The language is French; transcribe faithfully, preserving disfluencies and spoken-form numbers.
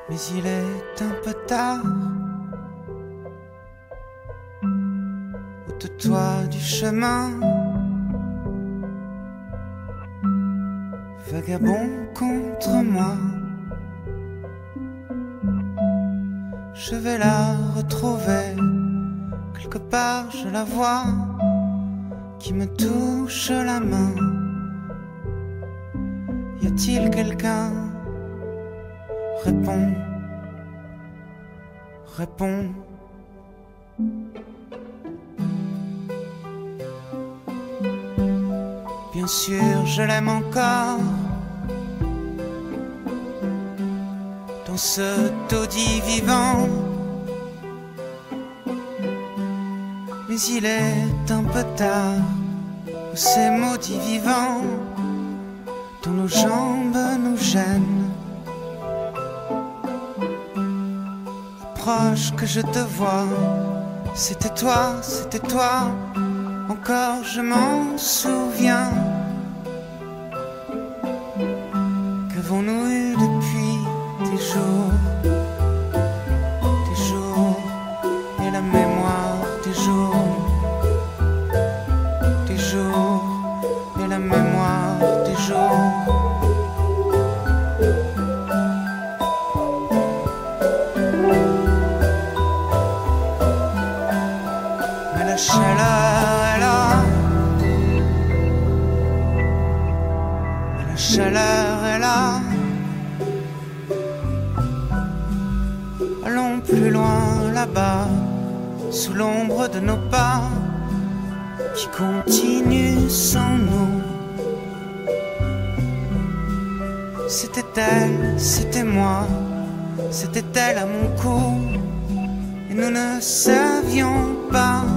Mais il est un peu tard. Ôte-toi du chemin, vagabond contre moi. Je vais la retrouver, quelque part je la vois, qui me touche la main. Y a-t-il quelqu'un? Réponds, réponds. Bien sûr, je l'aime encore. Dans ce taudis vivant. Mais il est un peu tard. Où ces maudits vivants dont nos jambes nous gênent. Approche que je te vois. C'était toi, c'était toi. Encore je m'en souviens. Qu'avons-nous eu depuis des jours, des jours, et la mémoire des jours, des jours, et la mémoire des jours. Mais la chaleur est là, mais la chaleur est là. Allons plus loin là-bas, sous l'ombre de nos pas, qui continuent sans nous. C'était elle, c'était moi, c'était elle à mon cou, et nous ne savions pas.